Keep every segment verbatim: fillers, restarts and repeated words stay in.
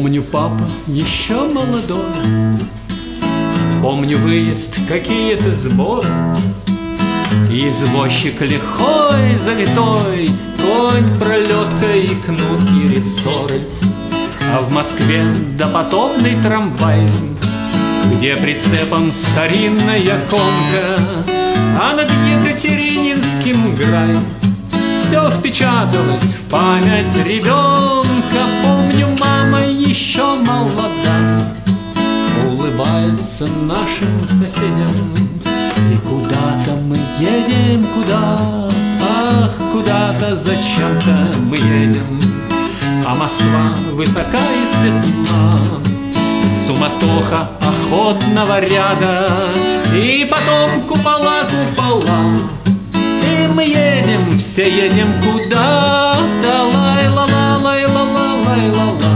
Помню, папа еще молодой, помню выезд, какие-то сборы. Извозчик лихой, залитой, конь, пролетка и кнут и рессоры. А в Москве допотопный трамвай, где прицепом старинная конка, а над Екатерининским грай. Все впечаталось в память ребенка. Помню, мама еще молода, улыбается нашим соседям. И куда-то мы едем, куда? Ах, куда-то, зачем-то мы едем. А Москва высока и светла, суматоха охотного ряда, и потом купола, купола. И мы едем, все едем куда-то. Лай-ла-ла-лай-ла-ла-лай-ла-ла,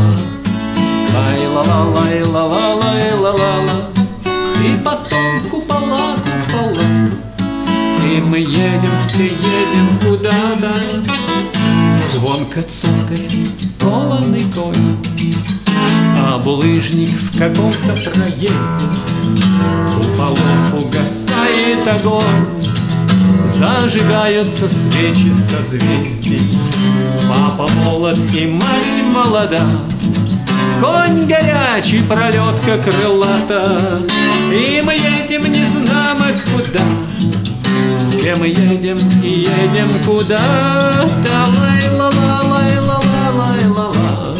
лай-ла-ла-лай-ла-ла-лай-ла-ла. И потом купола, купола. И мы едем, все едем куда-то. Звонко цокает кованый конь, а булыжник в каком-то проезде. У полов угасает огонь, зажигаются свечи созвездий. Папа молод и мать молода, конь горячий, пролетка крылата. И мы едем, не знамо куда. Все мы едем и едем куда-то. Лай-ла-ла-лай-ла-ла-лай-ла-ла,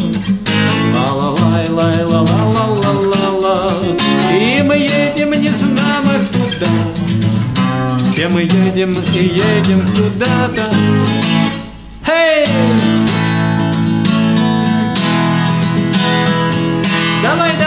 ла-ла-лай-лай-ла-ла-ла-ла-ла. И мы едем, не знамо куда. Все мы едем и едем куда-то. Эй! Давай,